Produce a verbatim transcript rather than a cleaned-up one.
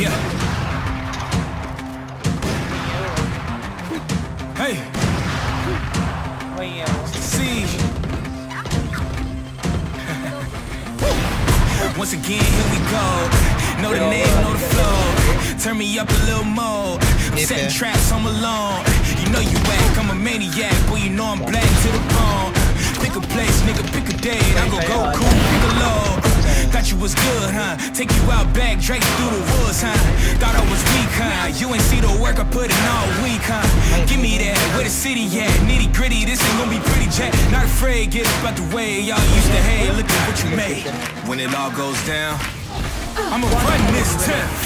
Yeah. Hey. See. Once again, here we go. Know the name, know the flow. Turn me up a little more. I'm setting traps, I'm alone. You know you whack, I'm a maniac. Boy, you know I'm black to the bone. Pick a place, nigga, pick a date. I go go cool, pick a load. Thought you was good, huh? Take you out back, Drake through the woods, huh? Thought I was weak, huh? You ain't see the work I put in all week, huh? Give me that, where the city at? Nitty gritty, this ain't gonna be pretty, Jack. Not afraid, get up out the way. Y'all used to hate, look at what you made. When it all goes down, I'ma run this tip.